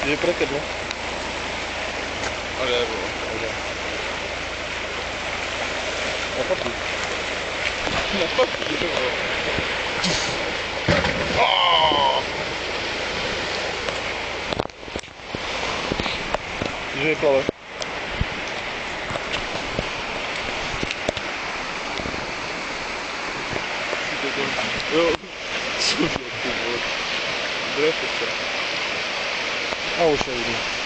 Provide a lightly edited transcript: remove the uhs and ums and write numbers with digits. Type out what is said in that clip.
Je pre teba. Ale nebo. Na fotku. Na fotku, to bylo. Že je plave. Jo. Cože ty vole. Bude to. A už je vidím.